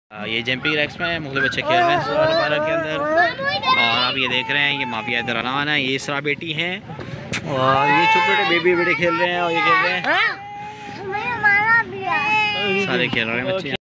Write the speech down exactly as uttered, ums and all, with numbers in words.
ये jumping racks में मुख्तलिफ बच्चे खेल रहे हैं पार्क के अंदर। और आप ये देख रहे हैं ये माफिया इधर आना है, ये इसरा बेटी हैं और ये छोटे छोटे बेबी बेटे खेल रहे हैं और ये खेल रहे हैं, सारे खेल रहे हैं बच्चे।